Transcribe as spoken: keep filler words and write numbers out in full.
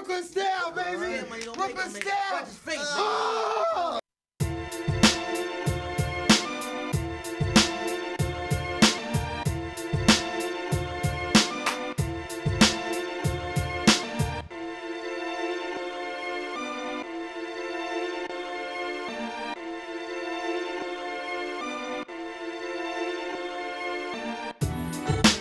Brooklyn style, baby. Brooklyn Brooklyn style. style. Watch his face. Oh!